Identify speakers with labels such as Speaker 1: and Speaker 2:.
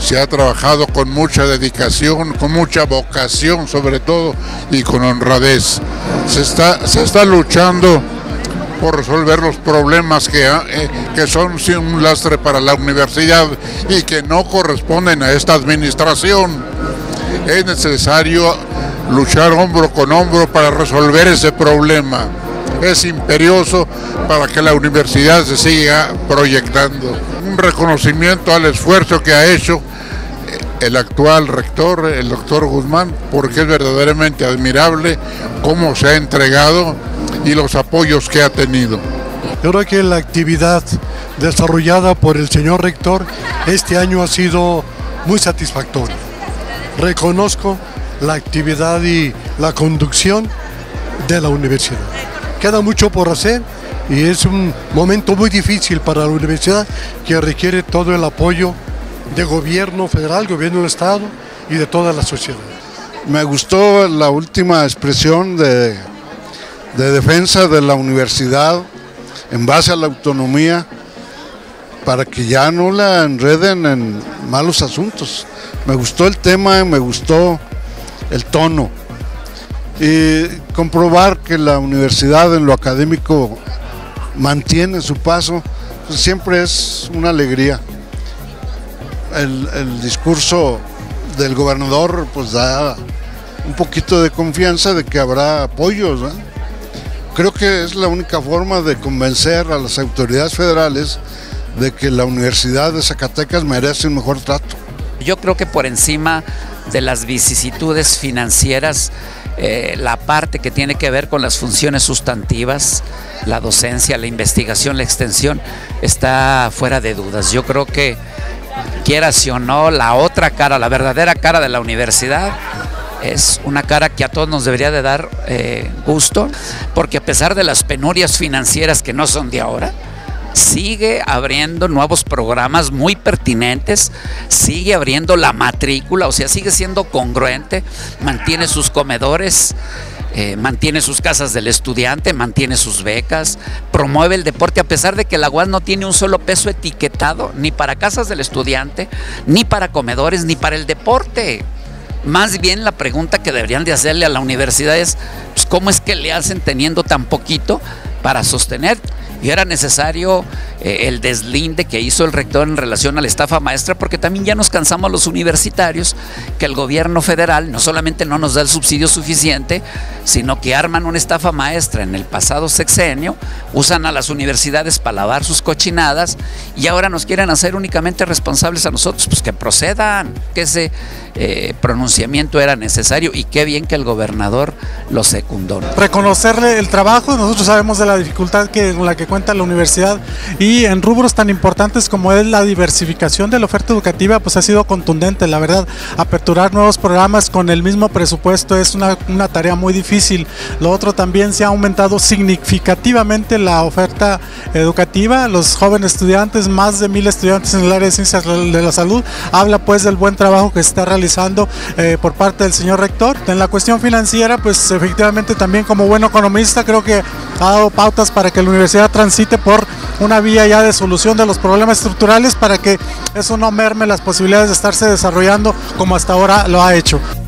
Speaker 1: se ha trabajado con mucha dedicación, con mucha vocación sobre todo y con honradez. Se está luchando por resolver los problemas que son un lastre para la universidad y que no corresponden a esta administración. Es necesario luchar hombro con hombro para resolver ese problema. Es imperioso para que la universidad se siga proyectando. Un reconocimiento al esfuerzo que ha hecho el actual rector, el doctor Guzmán, porque es verdaderamente admirable cómo se ha entregado y los apoyos que ha tenido.
Speaker 2: Yo creo que la actividad desarrollada por el señor rector este año ha sido muy satisfactoria. Reconozco la actividad y la conducción de la universidad. Queda mucho por hacer y es un momento muy difícil para la universidad que requiere todo el apoyo de gobierno federal, gobierno del estado y de toda la sociedad.
Speaker 3: Me gustó la última expresión de defensa de la universidad en base a la autonomía para que ya no la enreden en malos asuntos. Me gustó el tema, me gustó el tono y comprobar que la universidad en lo académico mantiene su paso, pues siempre es una alegría. El discurso del gobernador pues da un poquito de confianza de que habrá apoyos, ¿eh? Creo que es la única forma de convencer a las autoridades federales de que la Universidad de Zacatecas merece un mejor trato.
Speaker 4: Yo creo que por encima de las vicisitudes financieras, la parte que tiene que ver con las funciones sustantivas, la docencia, la investigación, la extensión, está fuera de dudas. Yo creo que, quieras o no, la otra cara, la verdadera cara de la universidad, es una cara que a todos nos debería de dar gusto, porque a pesar de las penurias financieras que no son de ahora, sigue abriendo nuevos programas muy pertinentes, sigue abriendo la matrícula, o sea, sigue siendo congruente, mantiene sus comedores, mantiene sus casas del estudiante, mantiene sus becas, promueve el deporte, a pesar de que la UAS no tiene un solo peso etiquetado, ni para casas del estudiante, ni para comedores, ni para el deporte. Más bien la pregunta que deberían de hacerle a la universidad es, pues, ¿cómo es que le hacen teniendo tan poquito para sostener? Y era necesario el deslinde que hizo el rector en relación a la estafa maestra, porque también ya nos cansamos los universitarios que el gobierno federal no solamente no nos da el subsidio suficiente, sino que arman una estafa maestra en el pasado sexenio, usan a las universidades para lavar sus cochinadas y ahora nos quieren hacer únicamente responsables a nosotros. Pues que procedan, que ese pronunciamiento era necesario y qué bien que el gobernador lo secundó.
Speaker 5: Reconocerle el trabajo, nosotros sabemos de la dificultad con la que cuenta la universidad y en rubros tan importantes como es la diversificación de la oferta educativa, pues ha sido contundente, la verdad. Aperturar nuevos programas con el mismo presupuesto es una tarea muy difícil. Lo otro, también se ha aumentado significativamente la oferta educativa, los jóvenes estudiantes, más de 1000 estudiantes en el área de ciencias de la salud, habla pues del buen trabajo que se está realizando por parte del señor rector. En la cuestión financiera, pues efectivamente también como buen economista creo que ha dado pautas para que la universidad transite por una vía ya de solución de los problemas estructurales para que eso no merme las posibilidades de estarse desarrollando como hasta ahora lo ha hecho.